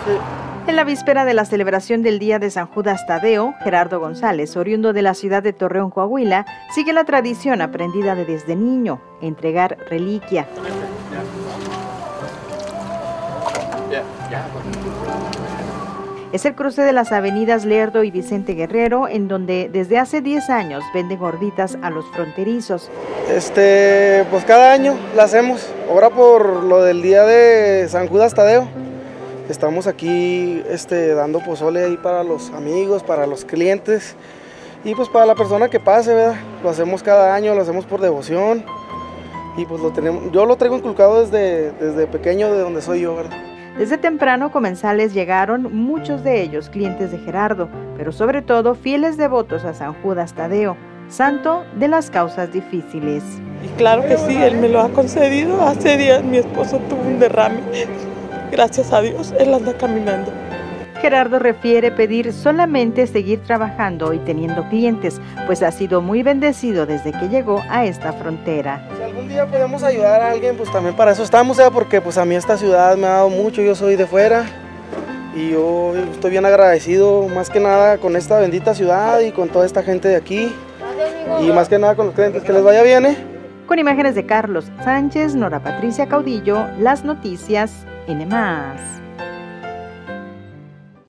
Sí. En la víspera de la celebración del Día de San Judas Tadeo, Gerardo González, oriundo de la ciudad de Torreón, Coahuila, sigue la tradición aprendida desde niño, entregar reliquia. Es el cruce de las avenidas Lerdo y Vicente Guerrero, en donde desde hace 10 años venden gorditas a los fronterizos. Pues cada año la hacemos, ahora por lo del Día de San Judas Tadeo. Estamos aquí dando pozole ahí para los amigos, para los clientes y pues para la persona que pase, ¿verdad? Lo hacemos cada año, lo hacemos por devoción y pues yo lo traigo inculcado desde pequeño, de donde soy yo, ¿verdad? Desde temprano comensales llegaron, muchos de ellos clientes de Gerardo, pero sobre todo fieles devotos a San Judas Tadeo, santo de las causas difíciles. Y claro que sí, él me lo ha concedido. Hace días mi esposo tuvo un derrame. Gracias a Dios, él anda caminando. Gerardo refiere pedir solamente seguir trabajando y teniendo clientes, pues ha sido muy bendecido desde que llegó a esta frontera. Si algún día podemos ayudar a alguien, pues también para eso estamos, porque pues a mí esta ciudad me ha dado mucho, yo soy de fuera y yo estoy bien agradecido más que nada con esta bendita ciudad y con toda esta gente de aquí y más que nada con los clientes, que les vaya bien, ¿eh? Con imágenes de Carlos Sánchez, Nora Patricia Caudillo, Las Noticias N+.